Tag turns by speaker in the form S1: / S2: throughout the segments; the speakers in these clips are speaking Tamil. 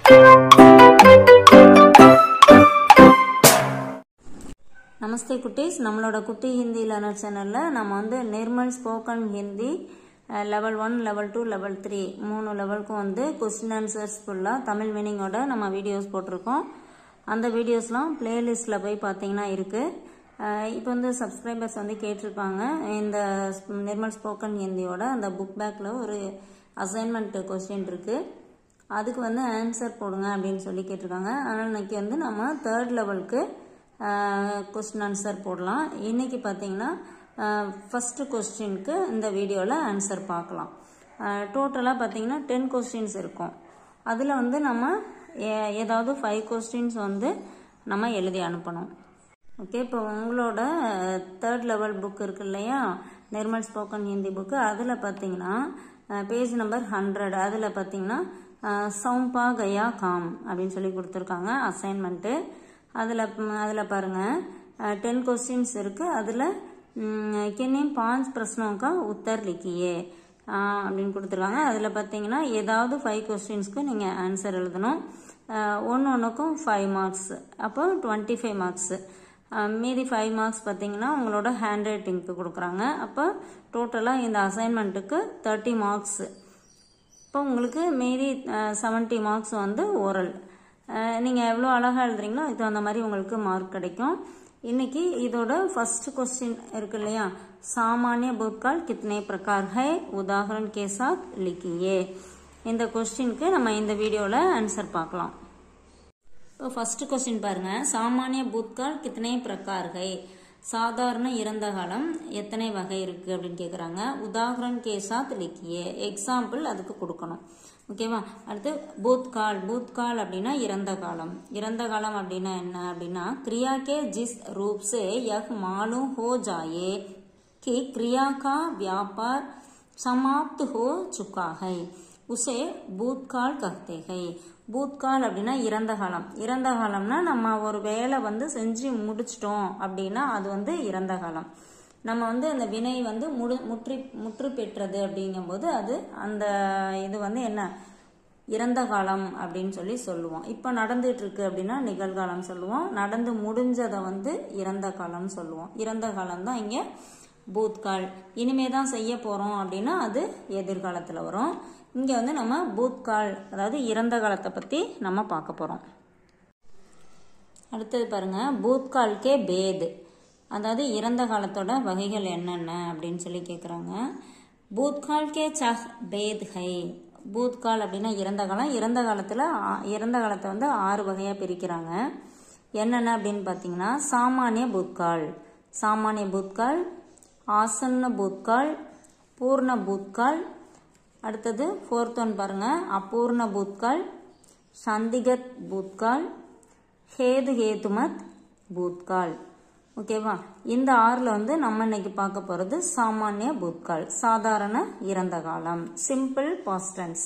S1: நமஸ்தே குட்டீஸ், நம்மளோட குட்டி ஹிந்தி லேர்னர் சேனலில் நம்ம வந்து Nirmal spoken Hindi level 1, level 2, level 3 3 லெவலுக்கும் வந்து கொஸ்டின் ஆன்சர்ஸ் ஃபுல்லாக தமிழ் மீனிங்கோட நம்ம வீடியோஸ் போட்டிருக்கோம். அந்த வீடியோஸ்லாம் பிளேலிஸ்ட்டில் போய் பார்த்தீங்கன்னா இருக்குது. இப்போ வந்து சப்ஸ்கிரைபர்ஸ் வந்து கேட்டிருக்காங்க, இந்த நிர்மல் ஸ்போக்கன் ஹிந்தியோட அந்த புக் பேக்கில் ஒரு அசைன்மெண்ட் கொஸ்டின் இருக்குது, அதுக்கு வந்து ஆன்சர் போடுங்க அப்படின்னு சொல்லி கேட்டிருக்காங்க. அதனால் இன்னைக்கு வந்து நம்ம 3rd லெவலுக்கு கொஸ்டின் ஆன்சர் போடலாம். இன்னைக்கு பார்த்தீங்கன்னா ஃபஸ்ட்டு கொஸ்டினுக்கு இந்த வீடியோவில் ஆன்சர் பார்க்கலாம். டோட்டலாக பார்த்தீங்கன்னா 10 கொஸ்டின்ஸ் இருக்கும். அதில் வந்து நம்ம ஏதாவது 5 கொஸ்டின்ஸ் வந்து நம்ம எழுதி அனுப்பணும். ஓகே, இப்போ உங்களோட 3rd லெவல் புக் இருக்கு இல்லையா, நிர்மல் ஸ்போக்கன் ஹிந்தி புக்கு, அதில் பார்த்தீங்கன்னா பேஜ் நம்பர் 100, அதில் பார்த்தீங்கன்னா சௌம்பா கயா காம் அப்படின்னு சொல்லி கொடுத்துருக்காங்க அசைன்மெண்ட்டு. அதில் பாருங்கள் 10 கொஸ்டின்ஸ் இருக்குது. அதில் किन्हीं 5 प्रश्नों का उत्तर लिखिए அப்படின்னு கொடுத்துருக்காங்க. அதில் பார்த்தீங்கன்னா ஏதாவது 5 கொஸ்டின்ஸ்க்கு நீங்கள் ஆன்சர் எழுதணும். ஒன்றுக்கும் 5 மார்க்ஸ், அப்போ 25 மார்க்ஸ். மீதி 5 மார்க்ஸ் பார்த்தீங்கன்னா உங்களோட ஹேண்ட் ரைட்டிங்க்கு கொடுக்குறாங்க. அப்போ டோட்டலாக இந்த அசைன்மெண்ட்டுக்கு 30 மார்க்ஸ். இப்போ உங்களுக்கு மீதி 70 மார்க்ஸ் வந்து ஓரல். நீங்கள் எவ்வளோ அழகாக எழுதுறீங்களோ இது அந்த மாதிரி உங்களுக்கு மார்க் கிடைக்கும். இன்னைக்கு இதோட ஃபர்ஸ்ட் क्वेश्चन இருக்கு இல்லையா, सामान्य भूतकाल कितने प्रकार है, उदाहरण के साथ लिखिए. இந்த क्वेश्चनக்கு நம்ம இந்த வீடியோல ஆன்சர் பார்க்கலாம். இப்போ ஃபர்ஸ்ட் क्वेश्चन பாருங்க, सामान्य भूतकाल कितने प्रकार है, சாதாரண இறந்த காலம் எத்தனை வகை இருக்கு அப்படின்னு கேக்குறாங்க. உதாரணம் के साथ लिखिए, எக்ஸாம்பிள் அதுக்கு கொடுக்கணும். ஓகேவா. அடுத்து பூத்கால், பூத்கால் அப்படின்னா இறந்த காலம். இறந்த காலம் அப்படின்னா என்ன அப்படின்னா, क्रिया के जिस रूप से यह मालूम हो जाए कि क्रिया का व्यापार समाप्त हो चुका है उसे भूतकाल कहते हैं. பூத்கால் அப்படின்னா இறந்த காலம். இறந்த காலம்னா நம்ம ஒரு வேலை வந்து செஞ்சு முடிச்சிட்டோம் அப்படின்னா அது வந்து இறந்த காலம். நம்ம வந்து அந்த வினை வந்து முற்று பெற்றது அப்படிங்கும்போது அது அந்த இது வந்து என்ன, இறந்த காலம் அப்படின்னு சொல்லி சொல்லுவோம். இப்போ நடந்துட்டு இருக்கு அப்படின்னா நிகழ்காலம் சொல்லுவோம். நடந்து முடிஞ்சதை வந்து இறந்த காலம் சொல்லுவோம். இறந்த காலம் தான் இங்கே பூத்கால். இனிமே தான் செய்ய போறோம் அப்படின்னா அது எதிர்காலத்தில் வரும். இங்கே வந்து நம்ம பூத்கால் அதாவது இறந்த காலத்தை பற்றி நம்ம பார்க்க போகிறோம். அடுத்தது பாருங்க, பூத்கால்கே பேத், அதாவது இறந்த காலத்தோட வகைகள் என்னென்ன அப்படின்னு சொல்லி கேட்குறாங்க. பூத்கால்கே சஹ் பேத் ஹை. பூத்கால் அப்படின்னா இறந்த காலம். இறந்த காலத்தை வந்து 6 வகையாக பிரிக்கிறாங்க. என்னென்ன அப்படின்னு பார்த்தீங்கன்னா, சாமானிய பூத்கால், சாமானிய பூத்கால், ஆசன்ன பூத்கால், பூர்ண பூத்கால், அடுத்தது 4th ஒன் பாருங்க, அபூர்ண பூத்கால், சந்திகத் பூத்கால், ஹேதுமத் பூத்கால். ஓகேவா. இந்த 6ல் வந்து நம்ம இன்னைக்கு பார்க்க போறது சாமானிய பூத்கால், சாதாரண இறந்த காலம், சிம்பிள் பாஸ்ட் டென்ஸ்.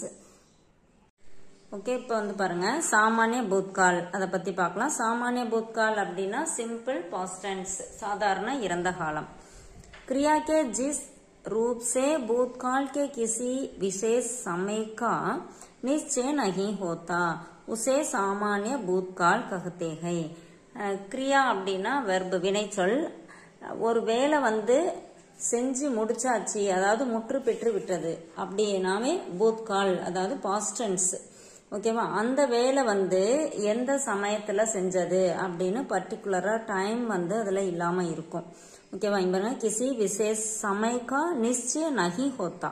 S1: ஓகே, இப்போ வந்து பாருங்க சாமானிய பூத்கால் அதை பத்தி பார்க்கலாம். சாமானிய பூத்கால் அப்படின்னா சிம்பிள் பாஸ்ட் டென்ஸ், சாதாரண இறந்த காலம். क्रिया के जिस रूप से भूतकाल के किसी विशेष समय का निश्चय नहीं होता उसे सामान्य भूतकाल कहते हैं. கிரியா அப்படின்னா வெர்பு, வினைச்சொல். ஒரு வேலை வந்து செஞ்சு முடிச்சாச்சு, அதாவது முற்று பெற்று விட்டது அப்படின்னாவே பூத்கால், அதாவது பாஸ்ட் டென்ஸ். ஓகேவா. அந்த வேலை வந்து எந்த சமயத்துல செஞ்சது அப்படின்னு பர்டிகுலரா டைம் வந்து அதுல இல்லாம இருக்கும். ஓகேவா. இங்க கிசி விசேஷ समय का निश्चय नहीं होता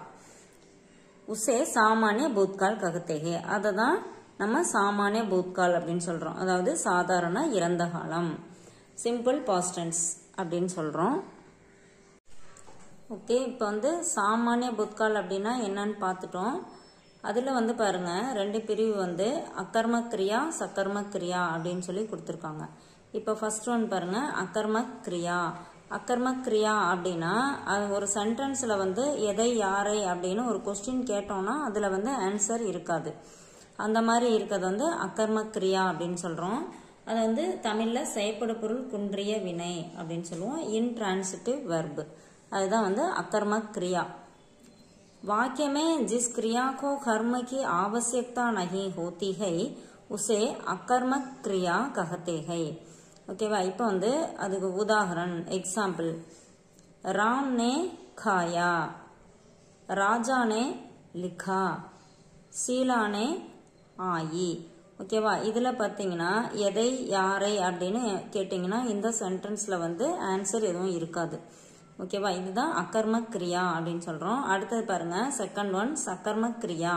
S1: उसे सामान्य भूतकाल कहते हैं. அததான் நம்ம சாமானிய பூத்கால் அப்படின்னு சொல்றோம். அதாவது சாதாரண இறந்த காலம், சிம்பிள் பாஸ்ட் டென்ஸ் அப்படின்னு சொல்றோம். ஓகே, இப்போ வந்து சாமானிய பூத்கால் அப்படின்னா என்னன்னு பார்த்துட்டோம். அதுல வந்து பாருங்க 2 பிரிவு வந்து அகர்ம கிரியா, சகர்ம கிரியா அப்படின்னு சொல்லி கொடுத்துருக்காங்க. இப்போ ஃபர்ஸ்ட் ஒன் பாருங்க, அகர்ம கிரியா. அகர்ம கிரியா அப்படின்னா ஒரு சென்டென்ஸ்ல வந்து எதை யாரை அப்படின்னு ஒரு கொஸ்டின் கேட்டோம்னா அதுல வந்து ஆன்சர் இருக்காது. அந்த மாதிரி இருக்கிறது வந்து அகர்ம கிரியா அப்படின்னு சொல்றோம். அது வந்து தமிழ்ல செயற்படு பொருள் குன்றிய வினை அப்படின்னு சொல்லுவோம். இன்ட்ரான்சிட்டிவ் வெர்பு, அதுதான் வந்து अकर्म क्रिया। वाक्य में जिस क्रिया को कर्म की आवश्यकता नहीं होती है उसे अकर्मक क्रिया कहते हैं. ஓகேவா? இப்போ வந்து அதுக்கு உதாரணம் எக்ஸாம்பிள். राम ने खाया, राजा ने लिखा, शीला ने आई. ஓகேவா? இதுல பாத்தீங்கன்னா எதை யாரை அப்படின்னு கேட்டீங்கன்னா இந்த சென்டென்ஸ்ல வந்து ஆன்சர் எதுவும் இருக்காது. ஓகேவா? இதுதான் அகர்ம கிரியா அப்படின்னு சொல்றோம். அடுத்தது பாருங்க செகண்ட் ஒன் சகர்ம கிரியா.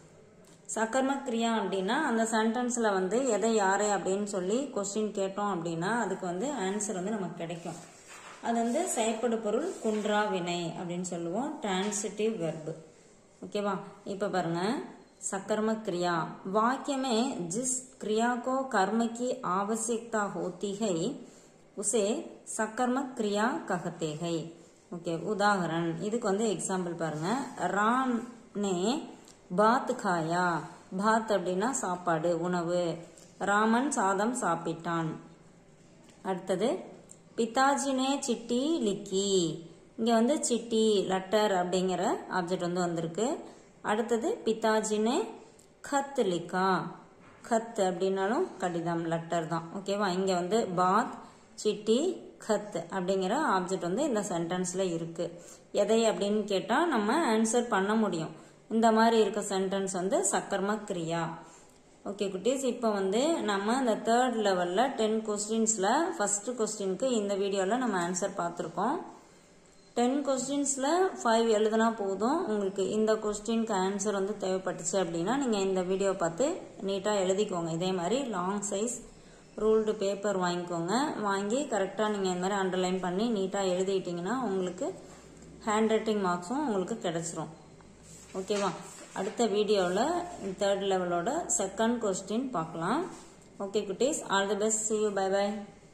S1: சகர்ம கிரியா அப்படின்னா அந்த சென்டென்ஸ்ல வந்து எதை யாரை அப்படின்னு சொல்லி கொஸ்டின் கேட்டோம் அப்படின்னா அதுக்கு வந்து ஆன்சர் வந்து நமக்கு கிடைக்கும். அது வந்து செயற்படு பொருள் குன்றா வினை அப்படின்னு சொல்லுவோம். Transitive verb. ஓகேவா? இப்ப பாருங்க सकर्म क्रिया. वाक्य में जिस क्रिया को कर्म की आवश्यकता होती है उसे सकर्म क्रिया कहते हैं. ओके उदाहरण இதுக்கு வந்து எக்ஸாம்பிள் பாருங்க. राम ने भात खाया. भात அப்படின்னா சாப்பாடு உணவு. ராமன் சாதம் சாப்பிட்டான். அடுத்தது पिताजी ने चिट्ठी लिखी. இங்க வந்து சிட்டி லெட்டர் அப்படிங்கிற ஆப்ஜெக்ட் வந்து வந்திருக்கு. அடுத்தது पिताजी ने खत लिखा. खत அப்படினாலும் கடிதம் லெட்டர் தான். ஓகேவா? இங்க வந்து பாத் சிட்டி खत அப்படிங்கிற ஆப்ஜெக்ட் வந்து இந்த சென்டென்ஸ்ல இருக்கு. எதை அப்படின்னு கேட்டா நம்ம ஆன்சர் பண்ண முடியும். இந்த மாதிரி இருக்க சென்டென்ஸ் வந்து சகர்ம கிரியா. ஓகே குட்டீஸ், இப்போ வந்து நம்ம இந்த தேர்ட் லெவல்ல 10 கொஸ்டின்ஸ்ல ஃபர்ஸ்ட் கொஸ்டினுக்கு இந்த வீடியோல நம்ம ஆன்சர் பார்த்திருக்கோம். 10 கொஸ்டின்ஸ்ல 5 எழுதுனா போதும். உங்களுக்கு இந்த கொஸ்டினுக்கு ஆன்சர் வந்து தேவைப்பட்டுச்சு அப்படின்னா நீங்க இந்த வீடியோ பார்த்து நீட்டா எழுதிக்கோங்க. இதே மாதிரி லாங் சைஸ் ரூல்டு பேப்பர் வாங்கிக்கோங்க. வாங்கி கரெக்டா நீங்க இந்த மாதிரி அண்டர்லைன் பண்ணி நீட்டா எழுதிட்டீங்கன்னா உங்களுக்கு ஹேண்ட் ரைட்டிங் மார்க்ஸும் உங்களுக்கு கிடைச்சிரும். ஓகேவா? அடுத்த வீடியோவில் தேர்ட் லெவலோட செகண்ட் கொஸ்டின் பார்க்கலாம். ஓகே குட்டீஸ், all the best. see you. bye bye.